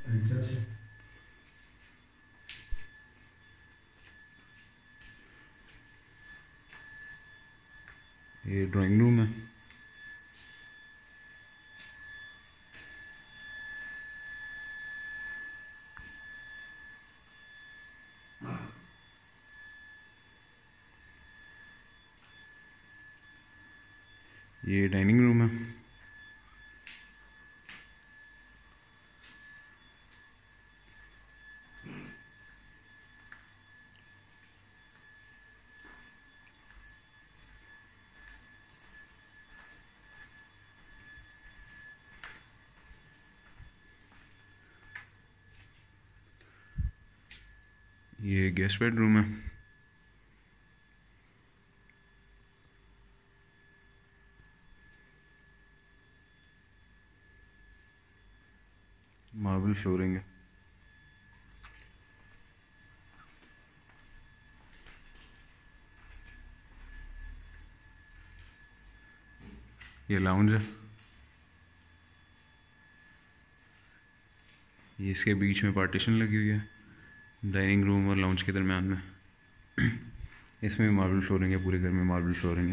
ये drawing room है। ये डाइनिंग रूम है। ये गेस्ट बेडरूम है। मार्बल फ्लोरिंग है। ये लाउंज है। ये इसके बीच में पार्टीशन लगी हुई है डाइनिंग रूम और लाउंज के दरमियान में। इसमें भी मार्बल फ्लोरिंग है, पूरे घर में मार्बल फ्लोरिंग है।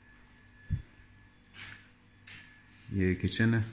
ये किचन है।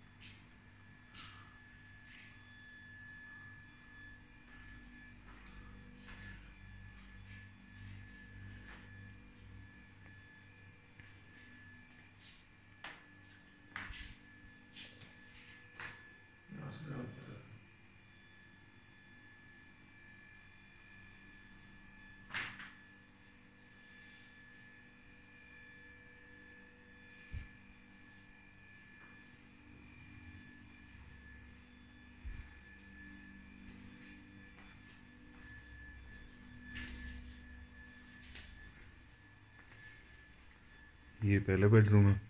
ये पहला बेडरूम है।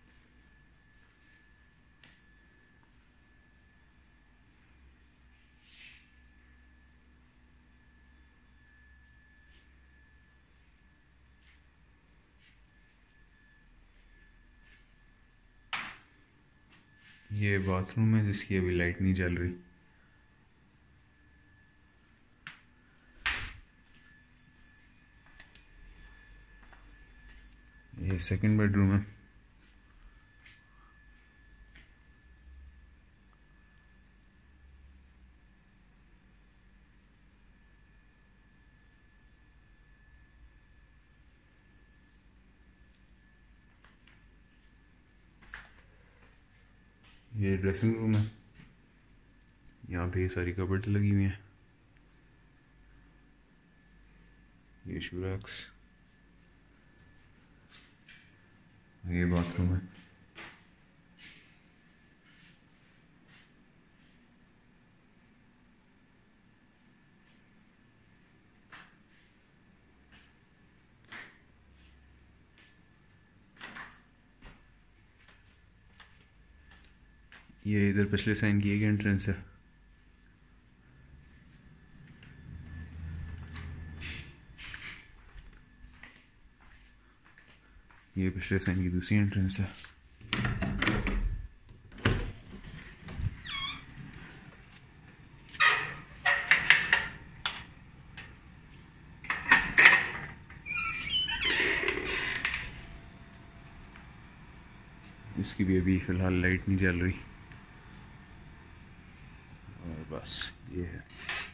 ये बाथरूम है जिसकी अभी लाइट नहीं जल रही। ये सेकंड बेडरूम है। ये ड्रेसिंग रूम है। यहाँ पे सारी कबर्ड लगी हुई हैं। ये शू रैक्स। ये बाथरूम है। ये इधर पिछले साइन की एक एंट्रेंस है। ये पिछले साइन की दूसरी एंट्रेंस है। इसकी भी अभी फ़िलहाल लाइट नहीं जल रही। और बस ये है।